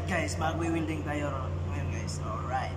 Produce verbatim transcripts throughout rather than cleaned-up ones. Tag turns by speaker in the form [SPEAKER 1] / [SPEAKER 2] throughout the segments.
[SPEAKER 1] guys, magwi-welding tayo ngayon guys. Alright.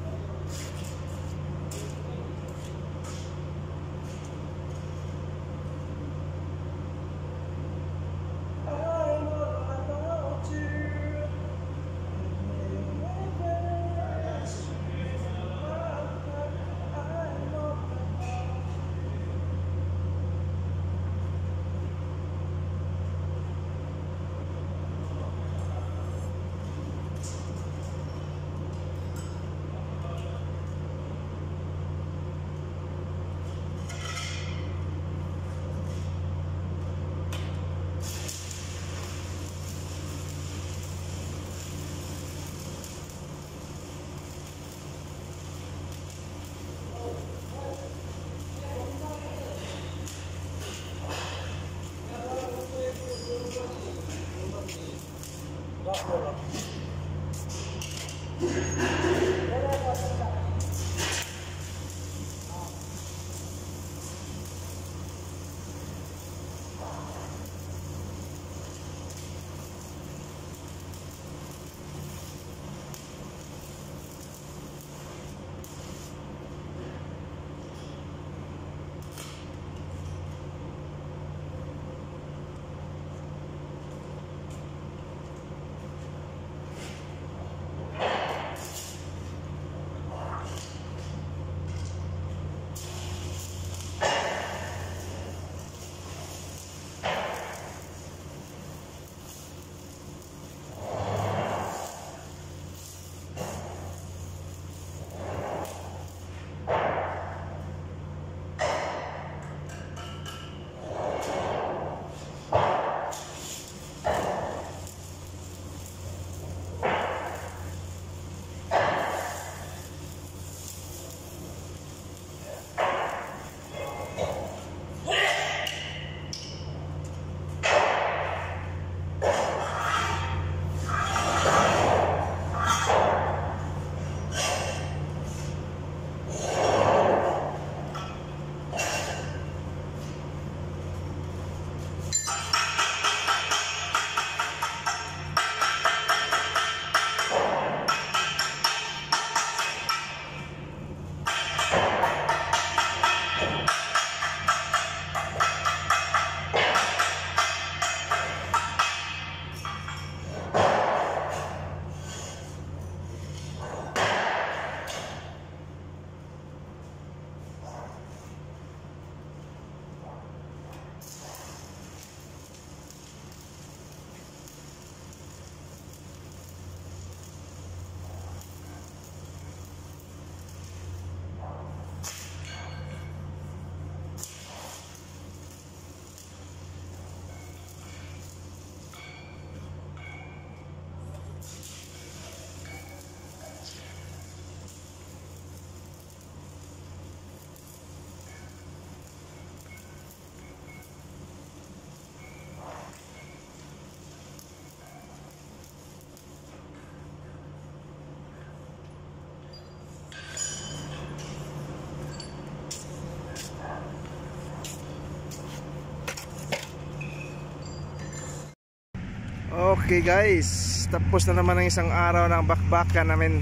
[SPEAKER 2] Okay guys, tapos na naman ang isang araw ng bakbakan namin.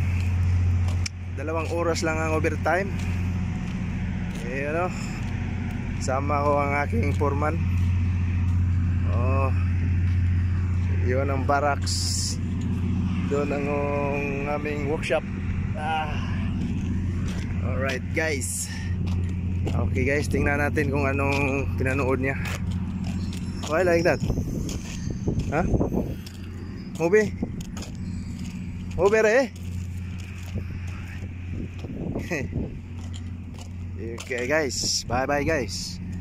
[SPEAKER 2] Dalawang oras lang ang overtime. Eh ano, sama ko ang aking foreman. Oh, yun ang barracks. Doon ang aming workshop. ah. Alright guys. Okay guys, tingnan natin kung anong pinanood niya. Why like that? Huh? Movie? Movie eh? Okay guys, bye bye guys.